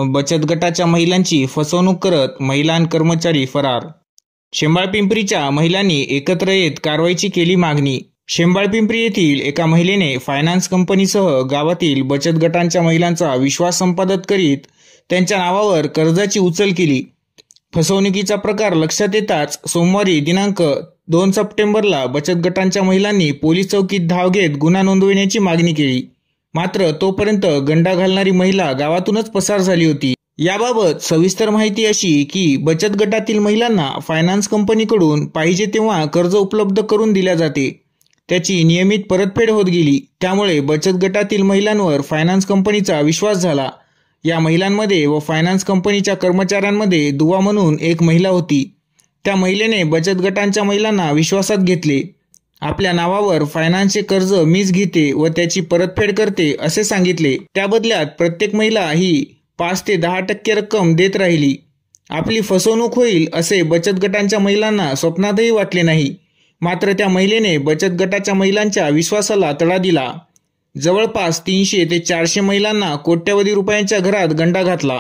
बचत गटाच्या महिलांची फसवणूक करत महिला आणि कर्मचारी फरार। शेंबाळपिंपरीच्या महिलांनी एकत्र येत कारवाईची केली मागणी। शेंबाळपिंपरी येथील एका महिलेने फायनान्स कंपनीसह गावातील बचत गटांच्या महिलांचा विश्वास संपादित करीत त्यांच्या नावावर कर्जाची उचल केली। फसवणुकीचा प्रकार लक्षात येताच सोमवारी दिनांक 2 सप्टेंबरला बचत गटांच्या महिलांनी पोलीस चौकीत धाव घेत गुन्हा नोंदविण्याची मागणी केली। मात्र तोपर्यंत गंडा घालणारी महिला गावातूनच पसार झाली होती। याबाबत सविस्तर माहिती अशी की बचत गटातील महिलांना फायनान्स कंपनीकडून पाहिजे तेव्हा कर्ज उपलब्ध करून दिल्या जाते, त्याची नियमित परतफेड होत गेली। त्यामुळे बचत गटातील महिलांवर फायनान्स कंपनीचा विश्वास झाला। या महिलांमध्ये व फायनान्स कंपनीच्या कर्मचाऱ्यांमध्ये दुवा म्हणून एक महिला होती। त्या महिलेने बचत गटांच्या महिलांना विश्वासात घेतले। आपल्या नावावर फायनान्सचे कर्ज मीच घेते व त्याची परतफेड करते असे सांगितले। त्या बदल्यात प्रत्येक महिला ही 5 ते 10% रक्कम देत राहिली। आपली फसवणूक होईल असे बचत गटांच्या महिलांना स्वप्नातही वाटले नाही। मात्र त्या महिलेने बचत गटाच्या महिलांच्या विश्वासाला तडा दिला। जवळपास 300 ते 400 महिलांना कोट्यवधी रुपयांच्या घरात गंडा घातला।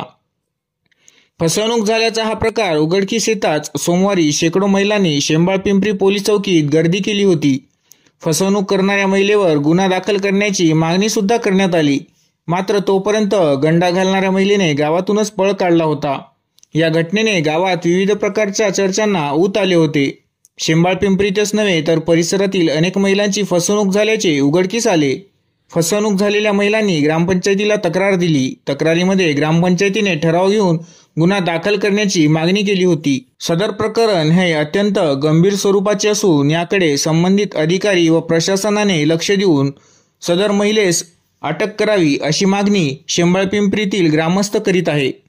फसवणूक झाल्याचा हा प्रकार उघडकीस येताच सोमवारी शेकडो महिलांनी शेंबाळपिंपरी पोलीस चौकीत गर्दी केली होती। फसवणूक करणाऱ्या महिलेवर गुन्हा दाखल करण्याची मागणी सुद्धा करण्यात आली। मात्र तोपर्यंत गंडा घालणाऱ्या महिलेने गावातूनच पळ काढला होता। या घटनेने गावात विविध प्रकारच्या चर्चांना ऊत आले होते। शेंबाळपिंपरीतच नव्हे तर परिसरातील अनेक महिलांची फसवणूक झाल्याचे उघडकीस आले। फसवणूक झालेल्या महिलांनी ग्रामपंचायतीला तक्रार दिली। तक्रारीमध्ये ग्रामपंचायतीने ठराव घेऊन गुन्हा दाखल करण्याची मागणी केली होती। सदर प्रकरण हे अत्यंत गंभीर स्वरूपाचे असून याकडे संबंधित अधिकारी व प्रशासनाने लक्ष देऊन सदर महिलेस अटक करावी अशी मागणी शेंबाळपिंपरीतील ग्रामस्थ करीत आहे।